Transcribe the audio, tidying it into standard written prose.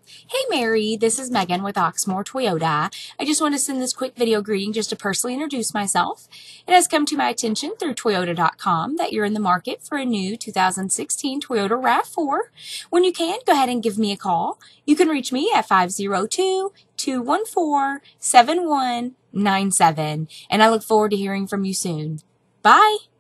Hey Mary, this is Megan with Oxmoor Toyota. I just want to send this quick video greeting just to personally introduce myself. It has come to my attention through Toyota.com that you're in the market for a new 2016 Toyota RAV4. When you can, go ahead and give me a call. You can reach me at 502-214-7197, and I look forward to hearing from you soon. Bye!